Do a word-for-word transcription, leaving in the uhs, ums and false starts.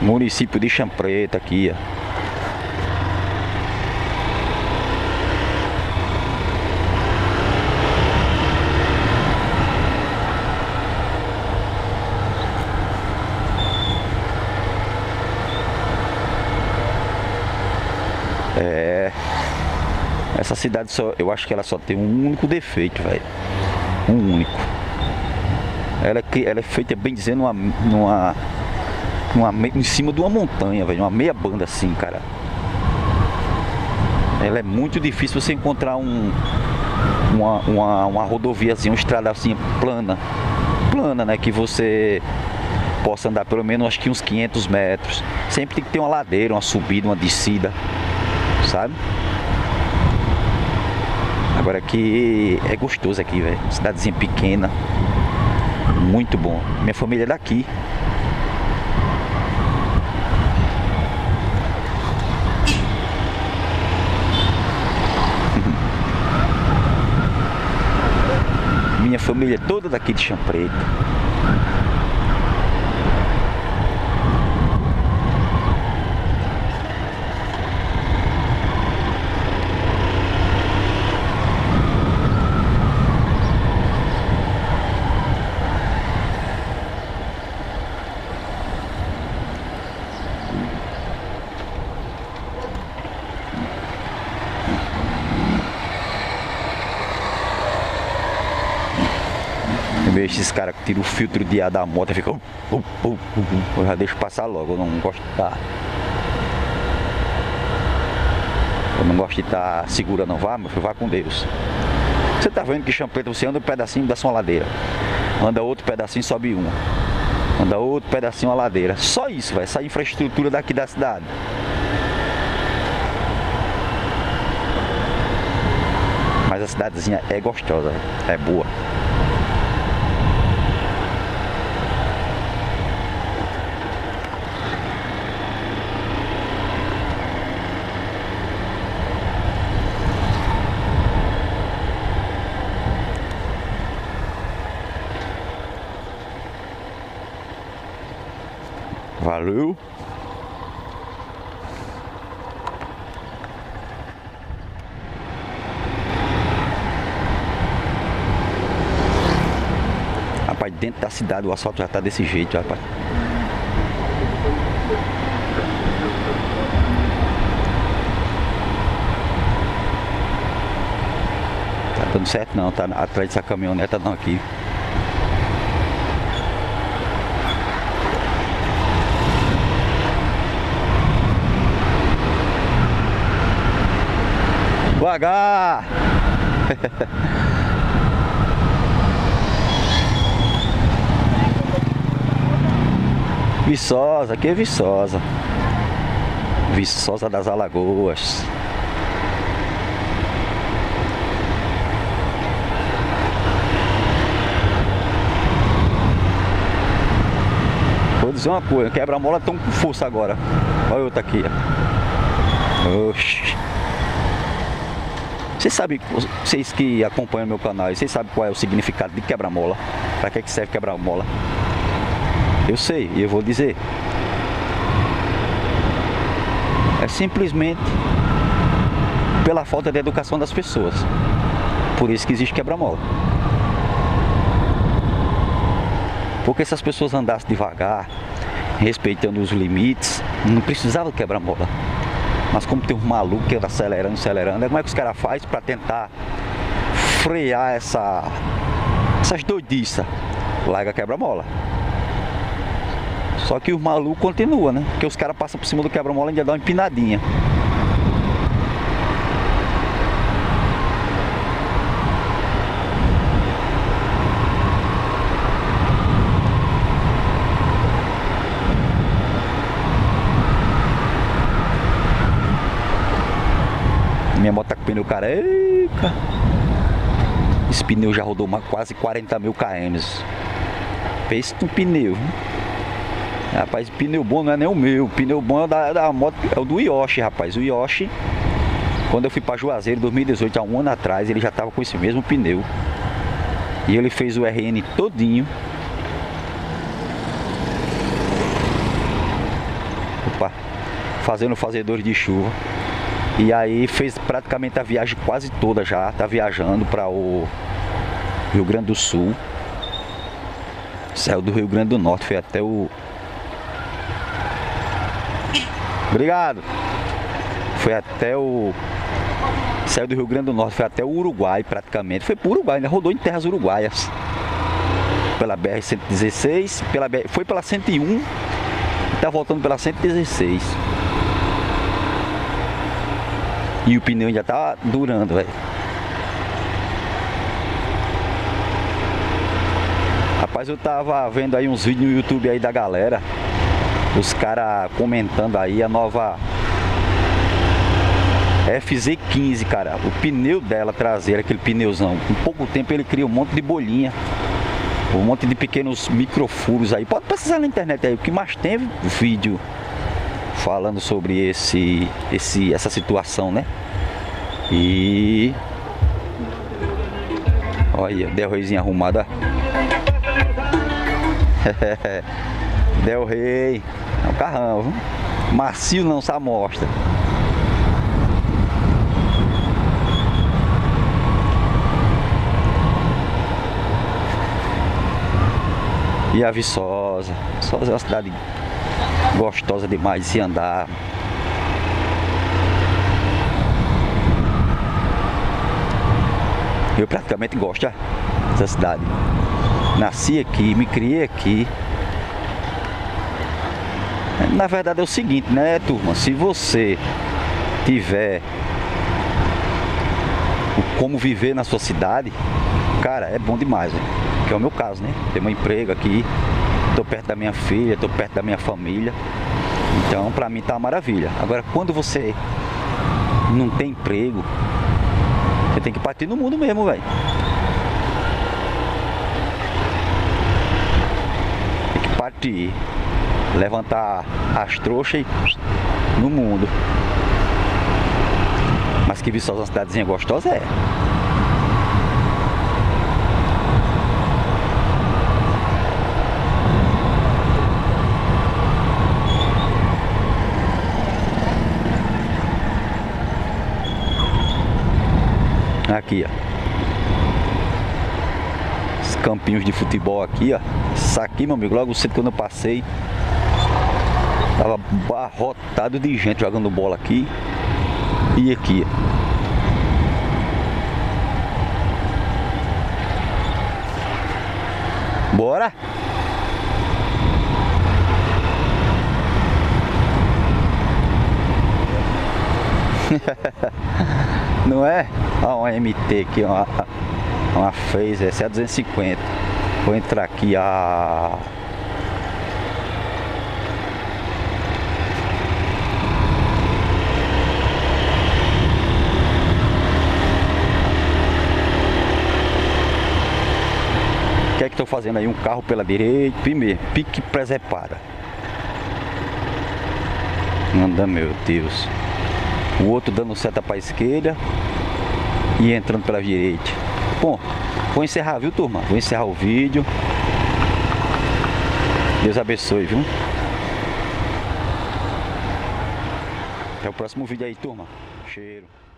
Município de Champreta aqui, ó. É. Essa cidade só, eu acho que ela só tem um único defeito, velho. Um único. Ela é, ela é feita, bem dizendo, numa, numa, numa, em cima de uma montanha, velho. Uma meia banda assim, cara. Ela é muito difícil você encontrar um, uma, uma, uma rodoviazinha, uma estrada assim plana. Plana, né? Que você possa andar pelo menos acho que uns quinhentos metros. Sempre tem que ter uma ladeira, uma subida, uma descida. Sabe? Agora aqui é gostoso aqui, velho. Cidadezinha pequena. Muito bom. Minha família é daqui. Minha família é toda daqui de Champreta. Vejo esses caras que tiram o filtro de ar da moto e ficam. Uh, uh, uh, uh. Eu já deixo passar logo, eu não gosto de estar. Eu não gosto de estar segura, não. Vá, meu filho, vá com Deus. Você tá vendo que Champreta, você anda um pedacinho, desce uma ladeira. Anda outro pedacinho, sobe uma. Anda outro pedacinho, uma ladeira. Só isso, vai. Essa infraestrutura daqui da cidade. Mas a cidadezinha é gostosa, é boa. Valeu! Rapaz, dentro da cidade o asfalto já tá desse jeito, rapaz. Tá dando certo não, tá atrás dessa caminhoneta não aqui. Devagar! Viçosa, aqui é Viçosa. Viçosa das Alagoas. Vou dizer uma coisa, quebra-mola estão com força agora. Olha outra aqui, ó. Oxi. Vocês sabem, vocês que acompanham meu canal, vocês sabem qual é o significado de quebra-mola? Para que, que serve quebra-mola? Eu sei, e eu vou dizer. É simplesmente pela falta de educação das pessoas. Por isso que existe quebra-mola. Porque se as pessoas andassem devagar, respeitando os limites, não precisava quebra-mola. Mas como tem um maluco que anda acelerando, acelerando, como é que os caras fazem para tentar frear essa, essas doidiças? Larga quebra-mola. Só que o maluco continua, né? Porque os caras passam por cima do quebra-mola e ainda dá uma empinadinha. Minha moto tá com pneu careca. Esse pneu já rodou uma, quase quarenta mil quilômetros. Pense no pneu. Rapaz, pneu bom não é nem o meu. O pneu bom é da, da moto, é o do Yoshi, rapaz. O Yoshi, quando eu fui pra Juazeiro em dois mil e dezoito, há um ano atrás, ele já tava com esse mesmo pneu. E ele fez o R N todinho. fazendo fazedores de chuva. E aí fez praticamente a viagem quase toda já. Tá viajando para o Rio Grande do Sul. Saiu do Rio Grande do Norte, foi até o... Obrigado! Foi até o... Saiu do Rio Grande do Norte, foi até o Uruguai praticamente. Foi pro Uruguai, ainda rodou em terras uruguaias. Pela B R cento e dezesseis, pela B R... foi pela cento e um e tá voltando pela cento e dezesseis. E o pneu ainda tá durando, velho. Rapaz, eu tava vendo aí uns vídeos no YouTube aí da galera, os caras comentando aí a nova F Z quinze, cara. O pneu dela traseira, aquele pneuzão, em pouco tempo ele cria um monte de bolinha, um monte de pequenos microfuros aí. Pode pesquisar na internet aí, o que mais tem vídeo falando sobre esse, esse, essa situação, né? E... olha, Del Reyzinho arrumada. Del Rey. É um carrão, viu? Macio não se amostra. E a Viçosa. Viçosa é uma cidade gostosa demais de se andar. Eu praticamente gosto dessa cidade. Nasci aqui, me criei aqui. Na verdade é o seguinte, né, turma? Se você tiver como viver na sua cidade, cara, é bom demais, né? Que é o meu caso, né? Tenho um emprego aqui, tô perto da minha filha, tô perto da minha família. Então, pra mim tá uma maravilha. Agora, quando você não tem emprego, você tem que partir no mundo mesmo, velho. Tem que partir, levantar as trouxas e no mundo. Mas que Viçosa é uma cidadezinha gostosa, é. Aqui, ó. Os campinhos de futebol aqui, ó. Isso aqui, meu amigo, logo cedo quando eu passei, tava abarrotado de gente jogando bola aqui e aqui, ó. Bora! Não é? Olha uma M T aqui, uma, uma Phaser, essa é a duzentos e cinquenta. Vou entrar aqui a... O que é que estou fazendo aí? Um carro pela direita, primeiro, pique presepada. Anda, meu Deus. O outro dando seta para a esquerda e entrando pela direita. Bom, vou encerrar, viu, turma? Vou encerrar o vídeo. Deus abençoe, viu? Até o próximo vídeo aí, turma. Cheiro.